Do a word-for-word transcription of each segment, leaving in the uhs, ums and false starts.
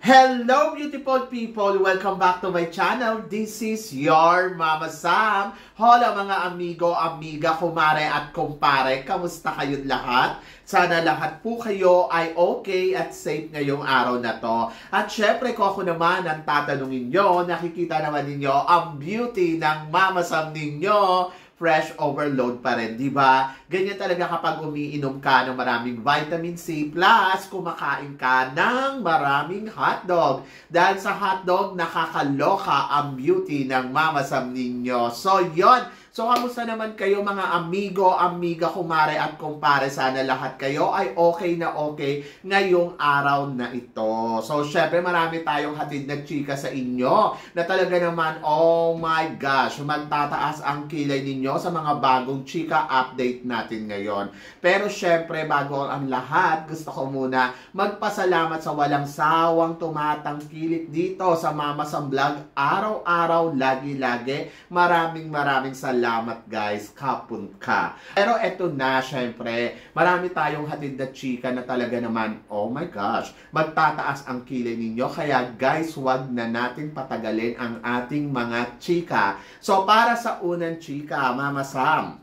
Hello beautiful people! Welcome back to my channel. This is your Mama Sam. Hola mga amigo, amiga, kumare at kumpare. Kamusta kayong lahat? Sana lahat po kayo ay okay at safe ngayong araw na to. At syempre ko ako naman ang tatanungin nyo, nakikita naman ninyo ang beauty ng Mama Sam ninyo. Fresh overload pa rin, di ba? Ganyan talaga kapag umiinom ka ng maraming vitamin C plus kumakain ka ng maraming hotdog. Dahil sa hotdog, nakakaloka ang beauty ng Mama Sam ninyo. So, yon. So, kamusta naman kayo mga amigo, amiga, kumare at kumpare? Sana lahat kayo ay okay na okay ngayong araw na ito. So, syempre marami tayong hatid na chika sa inyo na talaga naman, oh my gosh, magtataas ang kilay ninyo sa mga bagong chika update natin ngayon. Pero syempre, bago ang lahat, gusto ko muna magpasalamat sa walang sawang tumatangkilik dito sa Mama Sam Vlog. Araw-araw, lagi-lagi. Maraming maraming salamat. Salamat guys, kapun ka. Pero eto na, syempre, marami tayong hatid na chika na talaga naman, oh my gosh, magtataas ang kilay ninyo. Kaya guys, wag na natin patagalin ang ating mga chika. So para sa unang chika, Mama Sam,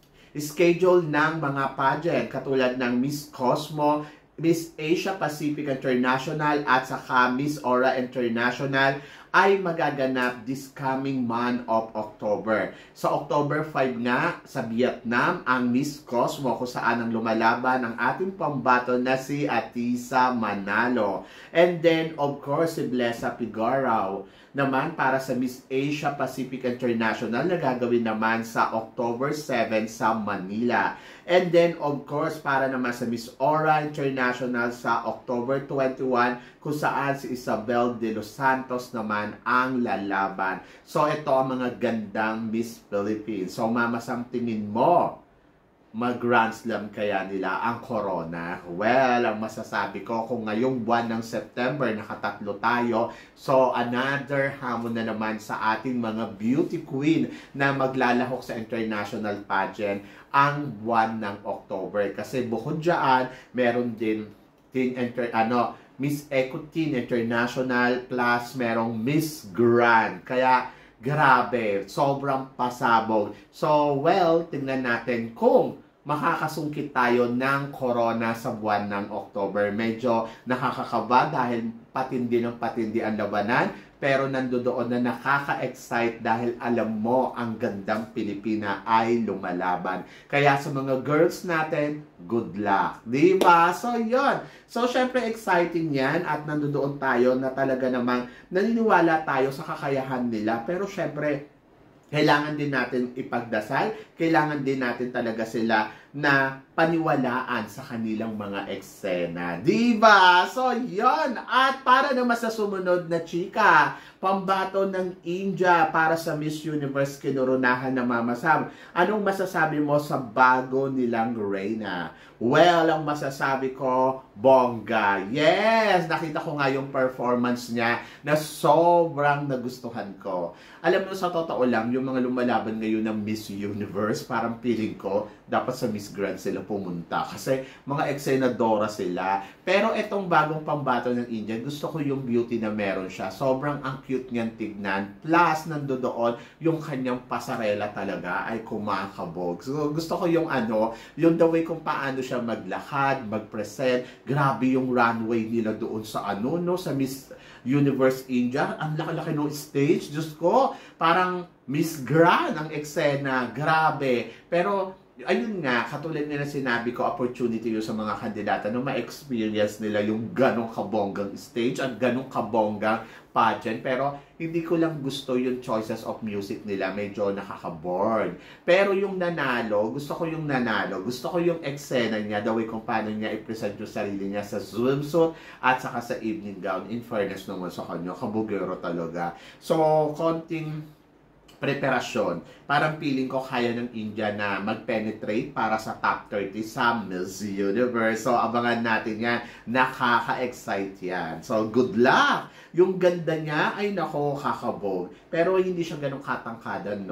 schedule ng mga pageant katulad ng Miss Cosmo, Miss Asia Pacific International at saka Miss Aura International ay magaganap this coming month of October. Sa October five nga, sa Vietnam, ang Miss Cosmo kung saan ang lumalaban ang ating pambato na si Atisa Manalo. And then, of course, si Blessa Figurao naman para sa Miss Asia Pacific International na gagawin naman sa October seven sa Manila. And then, of course, para naman sa Miss Aura International sa October twenty-one, kung saan si Isabel de los Santos naman ang lalaban. So, ito ang mga gandang Miss Philippines. So, Mama Sam, tingin mo, mag-Grand Slam kaya nila ang corona? Well, ang masasabi ko, kung ngayong buwan ng September, nakatatlo tayo, so another hamon na naman sa ating mga beauty queen na maglalahok sa international pageant ang buwan ng October. Kasi bukod dyan, meron din, din inter, ano, Miss Eco Teen International plus merong Miss Grand. Kaya, grabe, sobrang pasabog. So, well, tingnan natin kung makakasungkit tayo ng corona sa buwan ng October. Medyo nakakakaba dahil patindi ng patindi ang labanan, pero nandoon na nakaka-excite dahil alam mo ang gandang Pilipina ay lumalaban. Kaya sa mga girls natin, good luck. Diba? So, yun. So, syempre exciting yan at nandoon tayo na talaga namang naniniwala tayo sa kakayahan nila. Pero syempre, kailangan din natin ipagdasal, kailangan din natin talaga sila na paniwalaan sa kanilang mga eksena. Diba? So, yon. At para naman sa sumunod na chika, pambato ng India para sa Miss Universe kinoronahan na Mama Sam. Anong masasabi mo sa bago nilang Reyna? Well, ang masasabi ko, bongga. Yes! Nakita ko nga yung performance niya na sobrang nagustuhan ko. Alam mo, sa totoo lang, yung mga lumalaban ngayon ng Miss Universe, parang feeling ko, dapat sa Miss Grand sila pumunta. Kasi mga eksenadora sila. Pero itong bagong pambato ng India, gusto ko yung beauty na meron siya. Sobrang ang cute niyan tignan. Plus, nandoon, yung kanyang pasarela talaga ay kumakabog. So, gusto ko yung ano, yung the way kung paano siya maglakad, mag-present. Grabe yung runway nila doon sa ano, no, sa Miss Universe India. Ang laki-laki ng stage. Diyos ko, parang Miss Grand ang eksena. Grabe. Pero, ayun nga, katulad nila sinabi ko, opportunity yun sa mga kandidata na ma-experience nila yung ganong kabonggang stage at ganong kabonggang pageant. Pero hindi ko lang gusto yung choices of music nila. Medyo nakaka-bored. Pero yung nanalo, gusto ko yung nanalo. Gusto ko yung eksena niya, the way kung paano niya i-present yung sarili niya sa swimsuit at saka sa evening gown. In fairness naman sa kanya, kabugero talaga. So, konting preparasyon. Parang feeling ko kaya ng India na mag-penetrate para sa top thirty sa Miss Universe. So, abangan natin yan. Nakaka-excite yan. So, good luck! Yung ganda niya ay nako, kakabog. Pero hindi siya ganun katangkadan, no?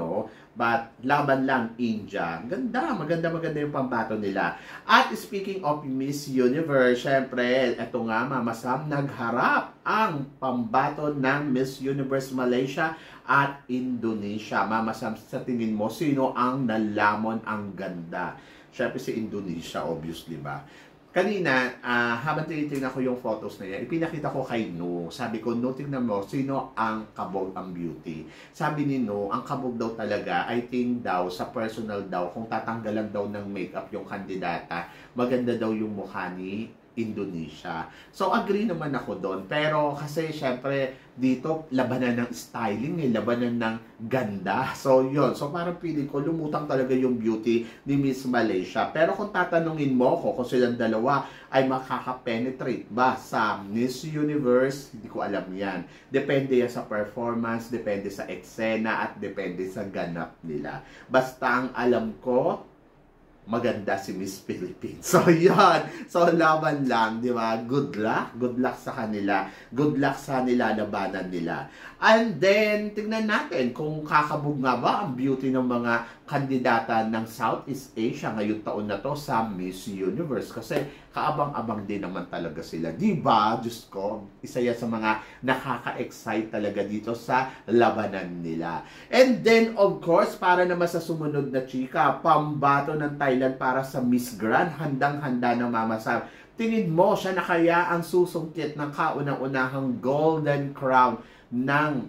But laban lang India. Ganda, maganda maganda yung pambato nila. At speaking of Miss Universe, syempre, eto nga Mama Sam, nagharap ang pambato ng Miss Universe Malaysia at Indonesia. Mama Sam, sa tingin mo, sino ang nalamon ang ganda? Syempre si Indonesia, obviously ba? Kanina, uh, habang tinitingnan ko yung photos na yan, ipinakita ko kay No. Sabi ko, No, tingnan mo, sino ang kabog ang beauty? Sabi ni No, ang kabog daw talaga, I think daw, sa personal daw, kung tatanggalan daw ng makeup yung kandidata, maganda daw yung mukha ni Indonesia. So, agree naman ako doon. Pero kasi, syempre, dito, labanan ng styling, eh, labanan ng ganda. So, yun. So, parang feeling ko, lumutang talaga yung beauty ni Miss Malaysia. Pero kung tatanungin mo ko, kung silang dalawa ay makaka-penetrate ba sa Miss Universe, hindi ko alam yan. Depende yan sa performance, depende sa eksena, at depende sa ganap nila. Basta ang alam ko, maganda si Miss Philippines. So, yan. So, laban lang, di ba? Good luck. Good luck sa kanila. Good luck sa nilalabanan nila. And then, tingnan natin kung kakabog nga ba ang beauty ng mga kandidata ng Southeast Asia ngayong taon na to sa Miss Universe. Kasi, kaabang-abang din naman talaga sila. Di ba? Diyos ko, isa yan sa mga nakaka-excite talaga dito sa labanan nila. And then, of course, para naman sa sumunod na chika, pambato ng Thailand para sa Miss Grand, handang-handa na Mama Sam. Tingin mo, siya na kaya ang susungkit ng kaunang-unahang Golden Crown ng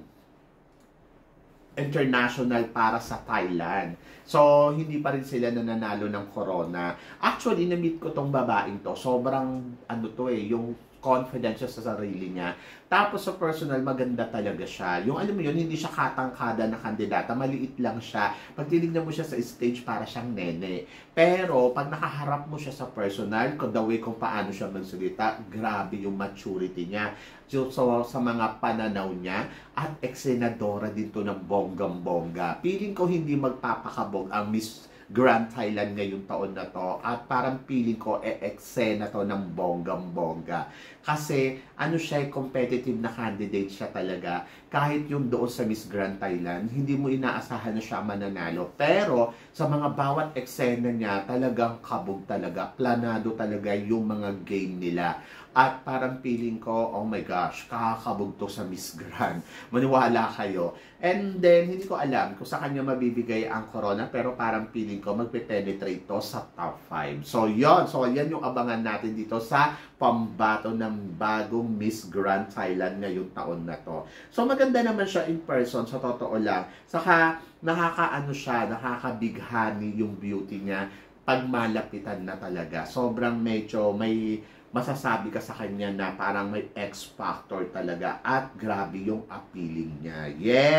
international para sa Thailand. So, hindi pa rin sila nananalo ng corona. Actually, na-meet ko tong babaeng to. Sobrang, ano to eh, yung confidence sa sarili niya. Tapos sa personal, maganda talaga siya. Yung alam mo yun, hindi siya katangkada na kandidata. Maliit lang siya. Pag tinignan mo siya sa stage, para siyang nene. Pero, pag nakaharap mo siya sa personal, the way kung paano siya magsalita, grabe yung maturity niya. So, so sa mga pananaw niya, at eksenadora din to ng bonggang-bongga. Feeling ko hindi magpapakabog ang Miss Grand Thailand ngayong taon na to, at parang feeling ko e-eksena to ng bonggang-bongga. Kasi ano siya, competitive na candidate siya talaga. Kahit yung doon sa Miss Grand Thailand, hindi mo inaasahan na siya mananalo. Pero sa mga bawat eksena niya, talagang kabog talaga. Planado talaga yung mga game nila. At parang feeling ko, oh my gosh, kakakabog to sa Miss Grand. Maniwala kayo. And then, hindi ko alam kung sa kanya mabibigay ang corona, pero parang feeling ko magpe-penetrate to sa top five. So, yon. So, yan yung abangan natin dito sa pambato ng bagong Miss Grand Thailand ngayong taon na to. So, maganda naman siya in person, sa totoo lang. Saka, nakakaano siya, nakakabighani yung beauty niya pag malapitan na talaga. Sobrang medyo may masasabi ka sa kanya na parang may X factor talaga, at grabe yung appealing niya.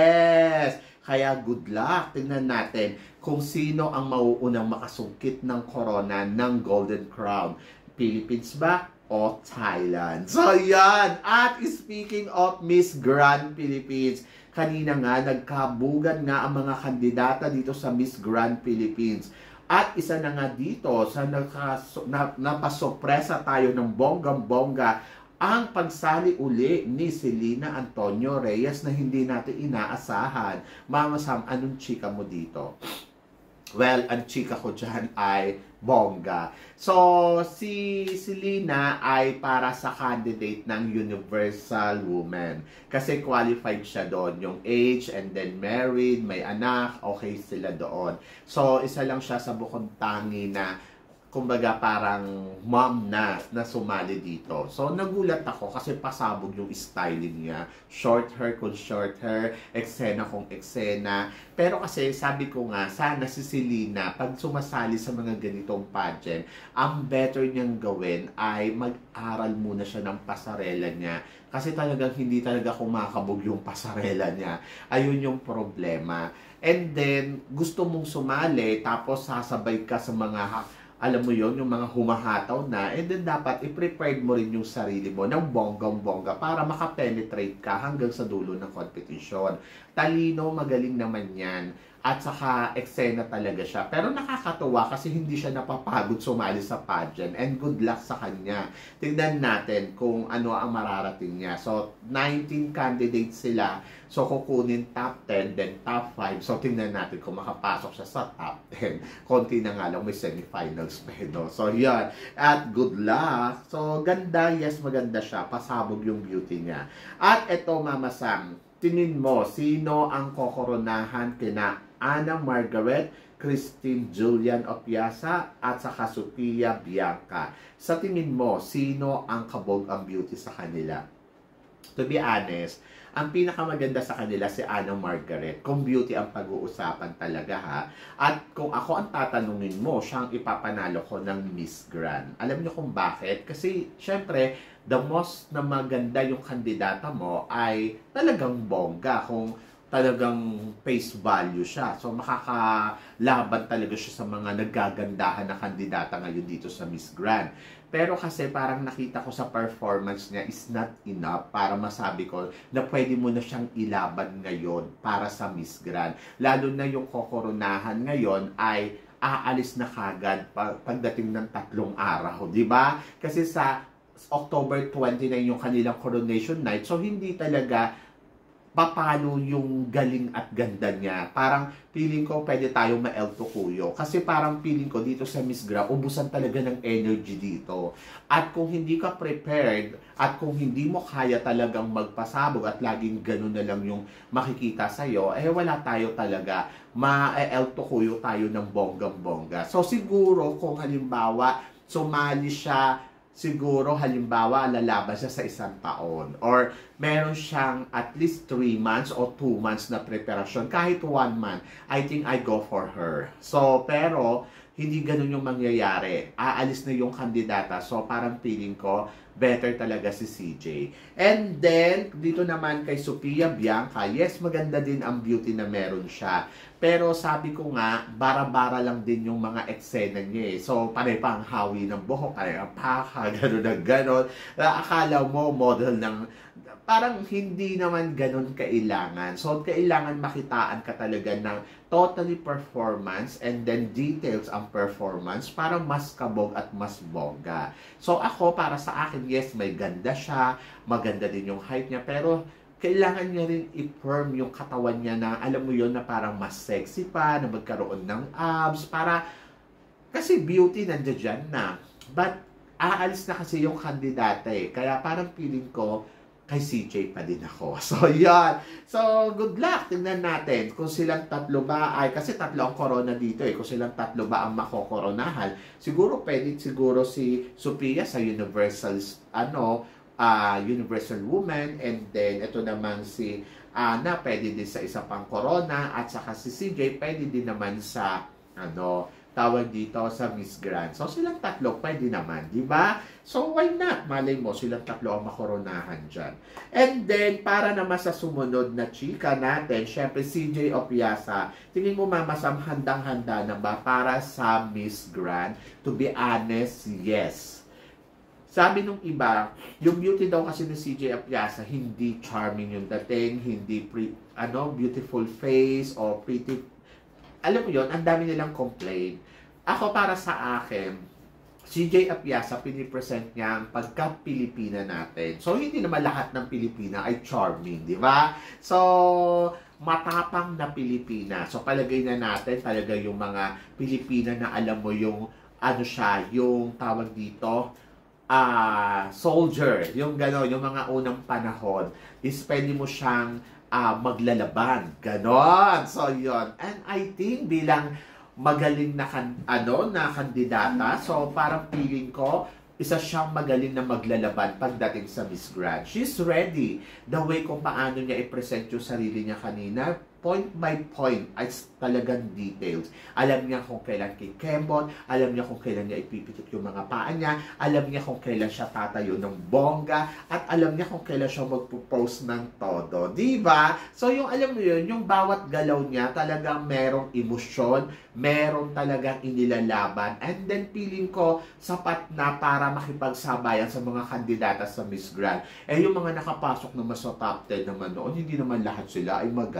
Yes! Kaya good luck. Tingnan natin kung sino ang mauunang makasungkit ng corona ng Golden Crown. Philippines ba o Thailand? So yan! At speaking of Miss Grand Philippines, kanina nga nagkabugan nga ang mga kandidata dito sa Miss Grand Philippines. At isa na nga dito, sa nakaso, na, napasopresa tayo ng bonggang-bongga, ang pagsali uli ni Selena Antonio Reyes na hindi natin inaasahan. Mama Sam, anong chika mo dito? Well, ang chika ko dyan ay bongga. So, si Selena ay para sa candidate ng Universal Woman. Kasi qualified siya doon. Yung age, and then married, may anak, okay sila doon. So, isa lang siya sa bukod tangi na kumbaga parang mom na na sumali dito. So, nagulat ako kasi pasabog yung styling niya. Short hair kung short hair, eksena kung eksena. Pero kasi sabi ko nga, sana si Selena, pag sumasali sa mga ganitong pageant, ang better niyang gawin ay mag-aral muna siya ng pasarela niya. Kasi talagang hindi talaga kumakabog yung pasarela niya. Ayun yung problema. And then, gusto mong sumali, tapos sasabay ka sa mga alam mo yon, yung mga humahataw na, and then dapat i-prepared mo rin yung sarili mo ng bonggang-bongga para makapenetrate ka hanggang sa dulo ng competition. Talino, magaling naman yan. at saka eksena talaga siya. Pero nakakatuwa kasi hindi siya napapagod sumali sa pageant, and good luck sa kanya. Tingnan natin kung ano ang mararating niya. So, nineteen candidates sila. So, kukunin top ten, then top five. So, tingnan natin kung makapasok siya sa top ten. Konti na nga lang, may semifinals pa no? So, yan. At good luck. So, ganda. Yes, maganda siya. Pasabog yung beauty niya. At eto, Mama Sam, tingin mo, sino ang kokoronahan kina Ana Margaret, Christine Julian Opiasa, at saka Sophia Bianca? Sa tingin mo, sino ang kabog ang beauty sa kanila? To be honest, ang pinakamaganda sa kanila si Ana Margaret. Kung beauty ang pag-uusapan talaga ha. At kung ako ang tatanungin mo, siyang ipapanalo ko ng Miss Grand. Alam niyo kung bakit? Kasi, syempre, the most na maganda yung kandidata mo ay talagang bongga. Kung talagang face value siya. So, makakalaban talaga siya sa mga nagagandahan na kandidata ngayon dito sa Miss Grand. Pero kasi parang nakita ko sa performance niya is not enough para masabi ko na pwede mo na siyang ilaban ngayon para sa Miss Grand. Lalo na yung kokoronahan ngayon ay aalis na kagad pagdating ng tatlong araw. Diba? Kasi sa October twenty-nine yung kanilang coronation night. So, hindi talaga papalo yung galing at ganda niya. Parang feeling ko pwede tayong ma-El Tocuyo. Kasi parang feeling ko dito sa Miss Grand, ubusan talaga ng energy dito. At kung hindi ka prepared, at kung hindi mo kaya talagang magpasabog at laging ganun na lang yung makikita sa'yo, eh wala tayo talaga. Ma-El Tocuyo tayo ng bonggang-bongga. So siguro kung halimbawa, sumali siya, siguro halimbawa lalaban siya sa isang taon or meron siyang at least three months or two months na preparasyon, kahit one month, I think I go for her. So, pero hindi ganun yung mangyayari. Aalis na yung kandidata. So, parang feeling ko, better talaga si C J. And then, dito naman kay Sophia Bianca, yes, maganda din ang beauty na meron siya. Pero sabi ko nga, bara-bara lang din yung mga eksena niya eh. So, pare pa ang hawi ng buhok, pare ang paka, gano'n na gano'n. Akala mo, model ng, parang hindi naman gano'n kailangan. So, kailangan makitaan ka talaga ng totally performance and then details ang performance para mas kabog at mas bongga. So, ako, para sa akin, yes, may ganda siya, maganda din yung height niya, pero kailangan niya rin i-firm yung katawan niya na, alam mo yon na parang mas sexy pa, na magkaroon ng abs, para, kasi beauty nandiyan dyan na. But, aalis na kasi yung kandidata eh. Kaya parang feeling ko, kay C J pa din ako. So, yan. So, good luck. Tingnan natin kung silang tatlo ba ay, kasi tatlo ang corona dito eh, kung silang tatlo ba ang makokoronahan. Siguro, pwede siguro si Sophia sa Universal, ano, uh, Universal Woman, and then, ito naman si Ana, pwede din sa isa pang corona, at saka si C J, pwede din naman sa, ano, tawag dito sa Miss Grand. So, silang tatlo, pwede naman, di ba? So, why not? Malay mo, silang tatlo ang makoronahan dyan. And then, para naman sa sumunod na chika natin, syempre, C J Opiasa, tingin mo, Mama Sam, handang-handa na ba para sa Miss Grand? To be honest, yes. Sabi nung iba, yung beauty daw kasi ni C J Opiasa, hindi charming yung dating, hindi pre, ano, beautiful face, or pretty. Alam mo yon, ang dami nilang complain. Ako, para sa akin, C J Opiasa, pinipresent niya ang pagka-Pilipina natin. So, hindi naman lahat ng Pilipina ay charming, di ba? So, matapang na Pilipina. So, palagay na natin talaga yung mga Pilipina na alam mo yung, ano siya, yung tawag dito, ah, uh, soldier. Yung gano'n, yung mga unang panahon, is pwede mo siyang Uh, maglalaban. Ganon. So, yon. And I think bilang magaling na kan, ano, na kandidata, so parang feeling ko, isa siyang magaling na maglalaban pagdating sa Miss Grand. She's ready. The way kung paano niya i-present yung sarili niya kanina, point by point, ay talagang details. Alam niya kung kailan kikembon, alam niya kung kailan niya ipipitik yung mga paa niya, alam niya kung kailan siya tatayo ng bongga, at alam niya kung kailan siya magpo-post ng todo. Diba? So, yung alam mo yun, yung bawat galaw niya, talagang merong emosyon, meron talagang inilalaban, and then feeling ko, sapat na para makipagsabayan sa mga kandidata sa Miss Grand. Eh, yung mga nakapasok naman sa top ten naman noon, hindi naman lahat sila ay maganda.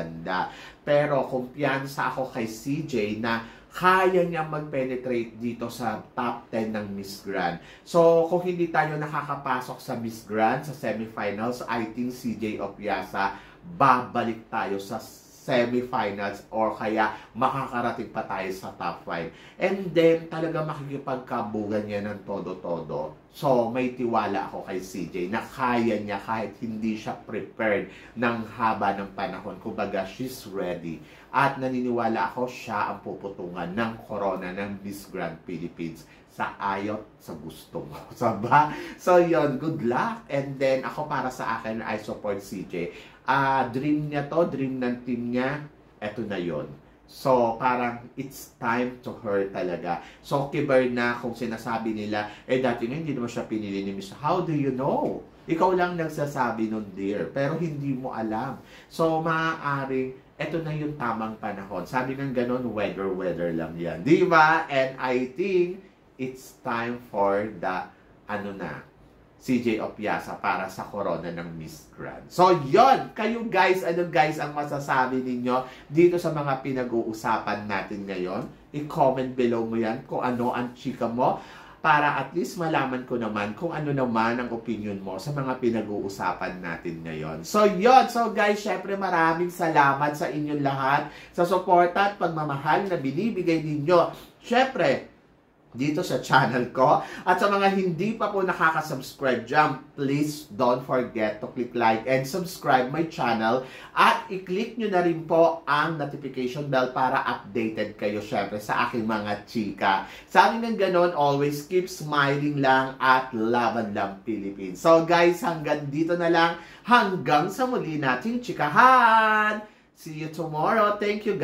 Pero kumpiyansa ako kay C J na kaya niya mag-penetrate dito sa top ten ng Miss Grand. So, kung hindi tayo nakakapasok sa Miss Grand, sa semifinals, I think C J Opiasa, babalik tayo sa semifinals or kaya makakarating pa tayo sa top five. And then, talaga makikipagkabugan niya ng todo-todo. So, may tiwala ako kay C J na kaya niya kahit hindi siya prepared ng haba ng panahon. Kumbaga, she's ready. At naniniwala ako siya ang puputungan ng corona ng Miss Grand Philippines sa ayaw, sa gusto mo. Saba? So, yun. Good luck. And then, ako para sa akin, I support C J. Uh, dream niya to, dream ng team niya, eto na yon. So, parang it's time to her talaga. So, kibar na kung sinasabi nila, eh dati nga hindi naman siya pinili ni Miss. How do you know? Ikaw lang nagsasabi nun, dear. Pero hindi mo alam. So, maaaring, eto na yung tamang panahon. Sabi ng ganon, weather-weather lang yan. Di ba? And I think, it's time for the, ano na, C J Opiasa para sa corona ng Miss Grand. So, yon. Kayo guys, ano guys ang masasabi ninyo dito sa mga pinag-uusapan natin ngayon? I-comment below mo yan kung ano ang chika mo para at least malaman ko naman kung ano naman ang opinion mo sa mga pinag-uusapan natin ngayon. So, yon. So, guys, syempre maraming salamat sa inyong lahat sa suporta at pagmamahal na binibigay ninyo. Syempre, dito sa channel ko. At sa mga hindi pa po nakaka-subscribe dyan, please don't forget to click like and subscribe my channel. At i-click nyo na rin po ang notification bell para updated kayo syempre sa aking mga chika. Sa akin ng ganon, always keep smiling lang at laban lang Philippines. So guys, hanggang dito na lang. Hanggang sa muli nating chikahan. See you tomorrow. Thank you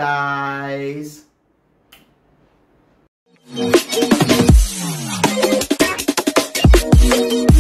guys. Thank you.